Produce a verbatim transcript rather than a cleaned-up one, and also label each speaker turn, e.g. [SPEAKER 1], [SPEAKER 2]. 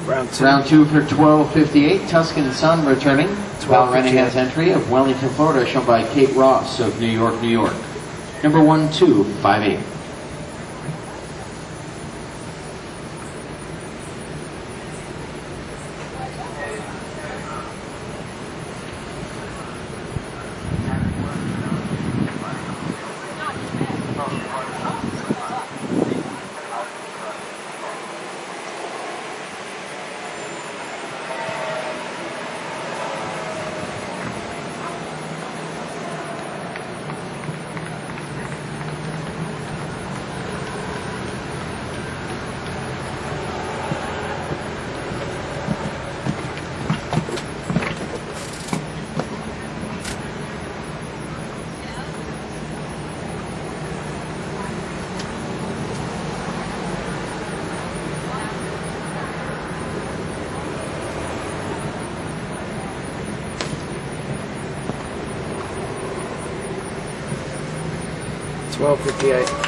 [SPEAKER 1] Round two.
[SPEAKER 2] Round two for twelve fifty-eight. Tuscan Sun returning. Val Renahan's entry of Wellington, Florida, shown by Kate Ross of New York, New York. Number one two five eight.
[SPEAKER 1] twelve fifty-eight.